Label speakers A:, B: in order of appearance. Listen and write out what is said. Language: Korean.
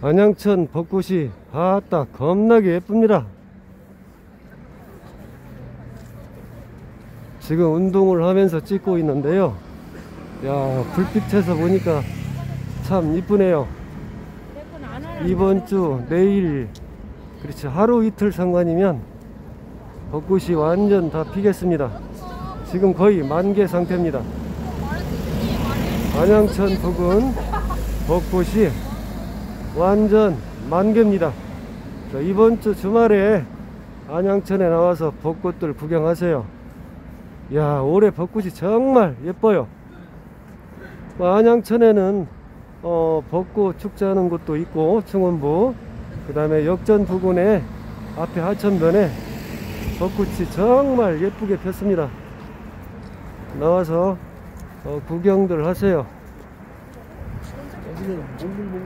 A: 안양천 벚꽃이 아따 겁나게 예쁩니다. 지금 운동을 하면서 찍고 있는데요. 야, 불빛에서 보니까 참 이쁘네요. 이번 주 내일, 그렇지, 하루 이틀 상관이면 벚꽃이 완전 다 피겠습니다. 지금 거의 만개 상태입니다. 안양천 부근 벚꽃이 완전 만개입니다. 자, 이번 주 주말에 안양천에 나와서 벚꽃들 구경하세요. 야, 올해 벚꽃이 정말 예뻐요. 안양천에는 벚꽃 축제하는 곳도 있고, 충원부, 그 다음에 역전 부근에 앞에 하천변에 벚꽃이 정말 예쁘게 폈습니다. 나와서 구경들 하세요.